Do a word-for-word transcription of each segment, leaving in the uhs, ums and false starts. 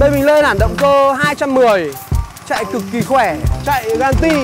Đây mình lên hẳn động cơ hai trăm mười, chạy cực kỳ khỏe, chạy ganti.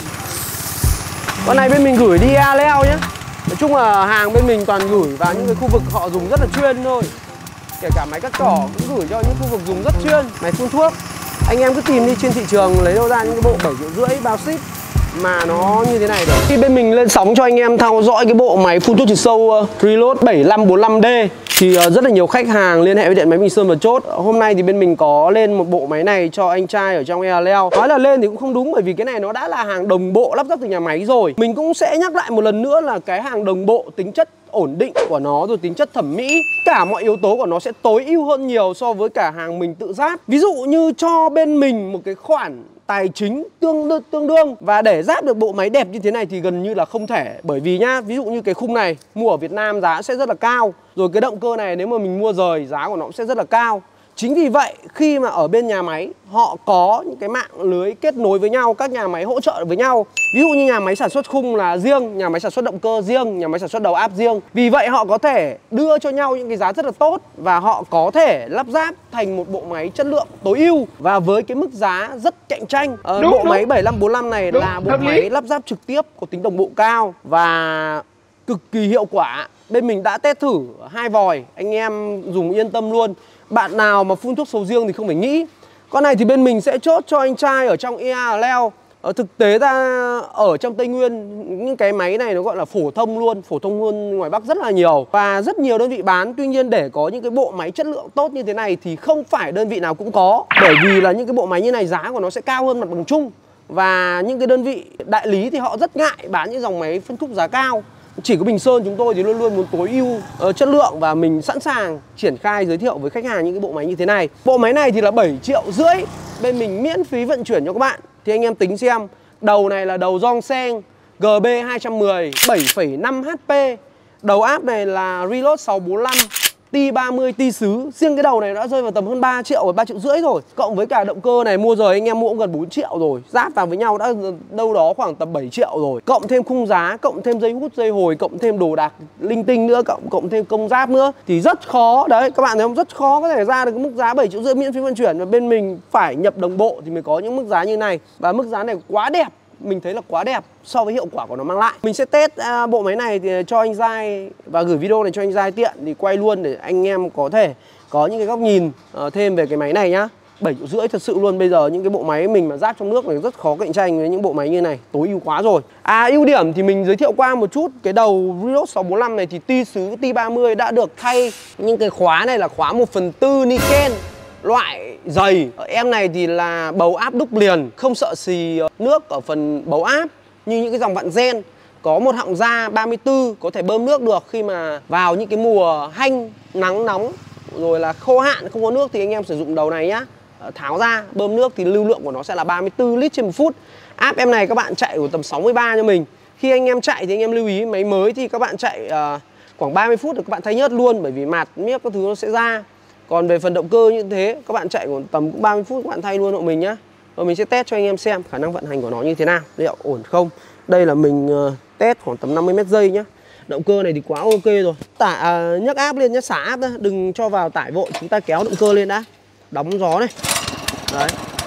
Con này bên mình gửi đi a leo nhé. Nói chung là hàng bên mình toàn gửi vào những cái khu vực họ dùng rất là chuyên thôi. Kể cả máy cắt cỏ cũng gửi cho những khu vực dùng rất chuyên. Máy phun thuốc, anh em cứ tìm đi trên thị trường lấy đâu ra những cái bộ bảy triệu rưỡi bao ship mà nó như thế này được. Khi bên mình lên sóng cho anh em theo dõi cái bộ máy phun thuốc trừ sâu uh, Reload bảy năm bốn lăm D thì uh, rất là nhiều khách hàng liên hệ với điện máy Bình Sơn và chốt. Hôm nay thì bên mình có lên một bộ máy này cho anh trai ở trong e leo. Nói là lên thì cũng không đúng, bởi vì cái này nó đã là hàng đồng bộ lắp ráp từ nhà máy rồi. Mình cũng sẽ nhắc lại một lần nữa là cái hàng đồng bộ, tính chất ổn định của nó rồi tính chất thẩm mỹ, cả mọi yếu tố của nó sẽ tối ưu hơn nhiều so với cả hàng mình tự ráp. Ví dụ như cho bên mình một cái khoản tài chính tương đương, tương đương và để ráp được bộ máy đẹp như thế này thì gần như là không thể. Bởi vì nhá, ví dụ như cái khung này mua ở Việt Nam giá sẽ rất là cao, rồi cái động cơ này nếu mà mình mua rời giá của nó cũng sẽ rất là cao. Chính vì vậy khi mà ở bên nhà máy họ có những cái mạng lưới kết nối với nhau, các nhà máy hỗ trợ với nhau. Ví dụ như nhà máy sản xuất khung là riêng, nhà máy sản xuất động cơ riêng, nhà máy sản xuất đầu áp riêng. Vì vậy họ có thể đưa cho nhau những cái giá rất là tốt và họ có thể lắp ráp thành một bộ máy chất lượng tối ưu và với cái mức giá rất cạnh tranh. Ờ, đúng, bộ đúng. Máy bảy năm bốn lăm này đúng, là bộ máy lý. Lắp ráp trực tiếp, có tính đồng bộ cao và cực kỳ hiệu quả. Bên mình đã test thử hai vòi, anh em dùng yên tâm luôn. Bạn nào mà phun thuốc sầu riêng thì không phải nghĩ. Con này thì bên mình sẽ chốt cho anh trai ở trong e leo. Ở thực tế ra ở trong Tây Nguyên những cái máy này nó gọi là phổ thông luôn, phổ thông hơn ngoài Bắc rất là nhiều và rất nhiều đơn vị bán. Tuy nhiên để có những cái bộ máy chất lượng tốt như thế này thì không phải đơn vị nào cũng có, bởi vì là những cái bộ máy như này giá của nó sẽ cao hơn mặt bằng chung và những cái đơn vị đại lý thì họ rất ngại bán những dòng máy phân khúc giá cao. Chỉ có Bình Sơn chúng tôi thì luôn luôn muốn tối ưu uh, chất lượng và mình sẵn sàng triển khai giới thiệu với khách hàng những cái bộ máy như thế này. Bộ máy này thì là bảy triệu rưỡi, bên mình miễn phí vận chuyển cho các bạn. Thì anh em tính xem, đầu này là đầu Dongfeng G B hai trăm mười bảy phẩy năm H P, đầu áp này là Reload sáu bốn lăm T ba mươi T xứ. Riêng cái đầu này đã rơi vào tầm hơn ba triệu, ba triệu rưỡi rồi. Cộng với cả động cơ này mua rồi anh em mua cũng gần bốn triệu rồi. Ráp vào với nhau đã đâu đó khoảng tầm bảy triệu rồi. Cộng thêm khung giá, cộng thêm dây hút dây hồi, cộng thêm đồ đạc linh tinh nữa, cộng cộng thêm công ráp nữa thì rất khó. Đấy, các bạn thấy không? Rất khó có thể ra được cái mức giá bảy triệu rưỡi miễn phí vận chuyển. Và bên mình phải nhập đồng bộ thì mới có những mức giá như này. Và mức giá này quá đẹp, mình thấy là quá đẹp so với hiệu quả của nó mang lại. Mình sẽ test uh, bộ máy này thì cho anh Giai và gửi video này cho anh Giai tiện thì quay luôn để anh em có thể có những cái góc nhìn uh, thêm về cái máy này nhá. bảy triệu rưỡi thật sự luôn. Bây giờ những cái bộ máy mình mà ráp trong nước này rất khó cạnh tranh với những bộ máy như này, tối ưu quá rồi. À, ưu điểm thì mình giới thiệu qua một chút. Cái đầu Reload sáu bốn lăm này thì T xứ T ba mươi đã được thay những cái khóa này là khóa một phần tư niken, loại dày. Em này thì là bầu áp đúc liền, không sợ xì nước ở phần bầu áp như những cái dòng vặn gen. Có một họng da ba mươi tư, có thể bơm nước được khi mà vào những cái mùa hanh, nắng nóng rồi là khô hạn không có nước thì anh em sử dụng đầu này nhá. Tháo ra bơm nước thì lưu lượng của nó sẽ là ba mươi tư lít trên một phút. Áp em này các bạn chạy của tầm sáu mươi ba cho mình. Khi anh em chạy thì anh em lưu ý máy mới thì các bạn chạy uh, khoảng ba mươi phút thì các bạn thay nhớt luôn, bởi vì mạt miếc các thứ nó sẽ ra. Còn về phần động cơ như thế, các bạn chạy khoảng tầm ba mươi phút các bạn thay luôn hộ mình nhá. Rồi mình sẽ test cho anh em xem khả năng vận hành của nó như thế nào, liệu ổn không. Đây là mình uh, test khoảng tầm năm mươi mét giây nhá. Động cơ này thì quá ok rồi. Tải à, nhấc áp lên nhá, xả áp ra, đừng cho vào tải vội, chúng ta kéo động cơ lên đã. Đóng gió này. Đấy.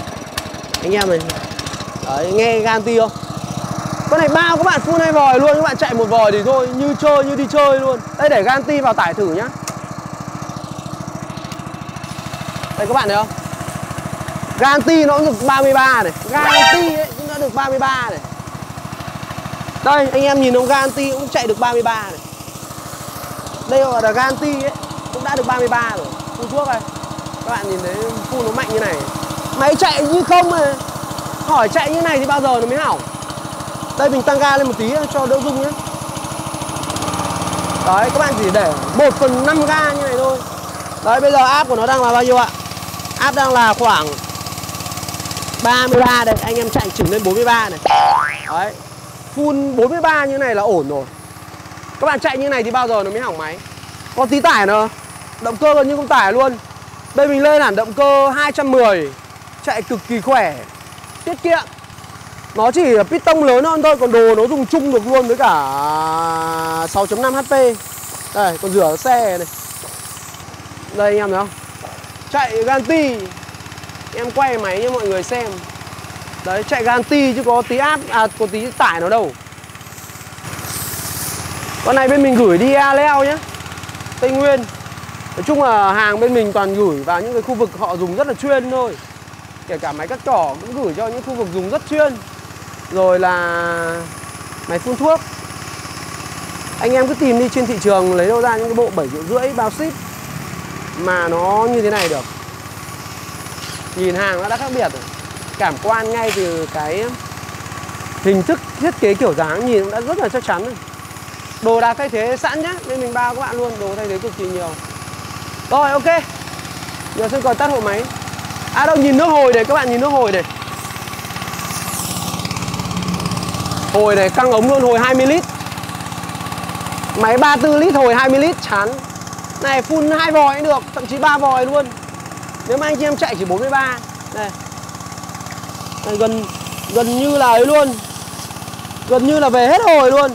Anh em này. Đấy, nghe ganti không? Con này bao các bạn full hai vòi luôn, các bạn chạy một vòi thì thôi, như chơi như đi chơi luôn. Đây để ganti vào tải thử nhá. Đây các bạn thấy không? Ganti nó cũng được ba mươi ba này. Ganti ấy cũng đã được ba mươi ba này. Đây anh em nhìn ông Ganti cũng chạy được ba mươi ba này. Đây gọi là Ganti ấy cũng đã được ba mươi ba rồi. Phun thuốc này. Các bạn nhìn thấy phun nó mạnh như này. Máy chạy như không mà. Hỏi chạy như này thì bao giờ nó mới hỏng. Đây mình tăng ga lên một tí cho đỡ rung nhé. Đấy các bạn chỉ để một phần năm ga như này thôi. Đấy bây giờ áp của nó đang là bao nhiêu ạ? Áp đang là khoảng ba mươi ba đây. Anh em chạy chỉnh lên bốn mươi ba này. Đấy. Full bốn mươi ba như này là ổn rồi. Các bạn chạy như này thì bao giờ nó mới hỏng máy. Có tí tải nữa. Động cơ gần như không tải luôn. Đây mình lên hẳn động cơ hai trăm mười, chạy cực kỳ khỏe, tiết kiệm. Nó chỉ piston lớn hơn thôi, còn đồ nó dùng chung được luôn với cả sáu chấm năm H P. Đây, còn rửa xe này. Đây anh em thấy không? Chạy Ganti Em quay máy cho mọi người xem. Đấy, chạy garanti chứ có tí áp, à có tí tải nào đâu. Con này bên mình gửi đi A Leo nhé, Tây Nguyên. Nói chung là hàng bên mình toàn gửi vào những cái khu vực họ dùng rất là chuyên thôi. Kể cả máy cắt cỏ cũng gửi cho những khu vực dùng rất chuyên. Rồi là máy phun thuốc. Anh em cứ tìm đi trên thị trường lấy đâu ra những cái bộ bảy triệu rưỡi bao ship mà nó như thế này được. Nhìn hàng nó đã khác biệt rồi. Cảm quan ngay từ cái hình thức thiết kế kiểu dáng nhìn cũng đã rất là chắc chắn rồi. Đồ đã thay thế sẵn nhá, nên mình bao các bạn luôn, đồ thay thế cực kỳ nhiều. Rồi ok. Giờ sẽ còn tắt hộ máy. À đâu, nhìn nước hồi này, các bạn nhìn nước hồi này. Hồi này căng ống luôn, hồi hai mươi lít. Máy ba mươi tư lít, hồi hai mươi lít chán. Này phun hai vòi cũng được, thậm chí ba vòi luôn. Nếu mà anh chị em chạy chỉ bốn mươi ba. Đây. Đây gần gần như là ấy luôn. Gần như là về hết hồi luôn.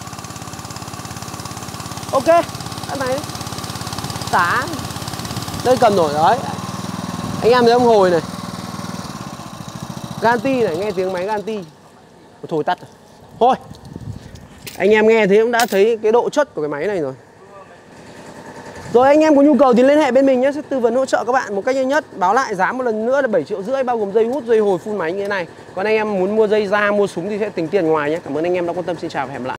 Ok, cái này xả. Đây cầm nổi đấy. Anh em thấy ông hồi này. Ganti này, nghe tiếng máy Ganti. Thôi tắt rồi. Thôi. Anh em nghe thế cũng đã thấy cái độ chất của cái máy này rồi. Rồi anh em có nhu cầu thì liên hệ bên mình nhé, sẽ tư vấn hỗ trợ các bạn một cách nhanh nhất. Báo lại giá một lần nữa là bảy triệu rưỡi bao gồm dây hút, dây hồi, phun máy như thế này. Còn anh em muốn mua dây da, mua súng thì sẽ tính tiền ngoài nhé. Cảm ơn anh em đã quan tâm, xin chào và hẹn gặp lại.